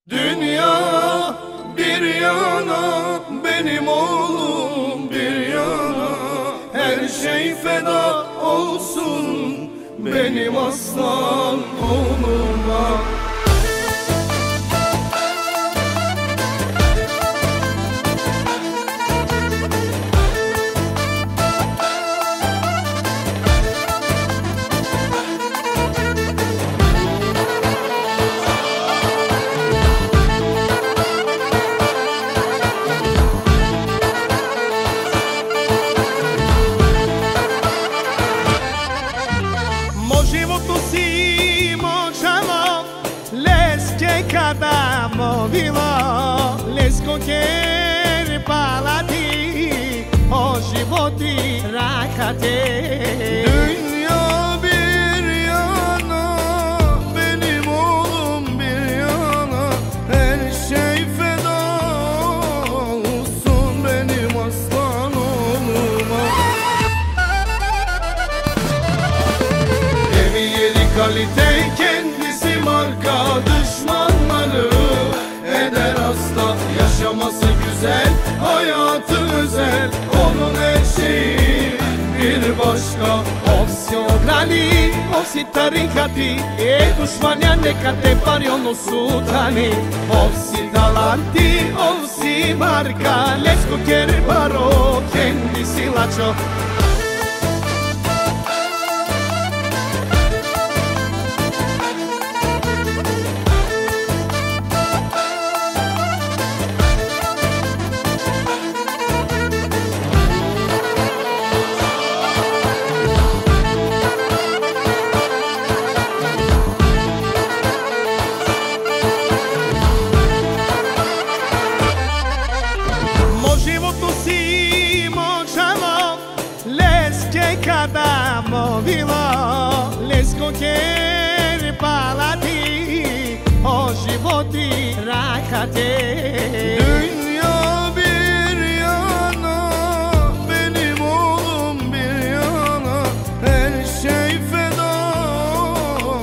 Dünya bir yana, benim oğlum bir yana. Her şey feda olsun benim aslan oğluma. Kada movilo lesko quer palati o životi rakate. Dünya bir yana, benim oğlum bir yana. Her şey feda olsun benim aslan oğluma. Evi yeri kalite, kendisi marka. Düşmanları eder hasta, yaşaması güzel, hayatı özel. Onun her şeyi bir başka. Ovsi ograni, ovsi tarikati, dušmanja neka te pari ono sutani. Ovsi talanti, ovsi marka, lesko quer baro, kendisi lačo. Kada movilo lesko quer palati o životi rakate.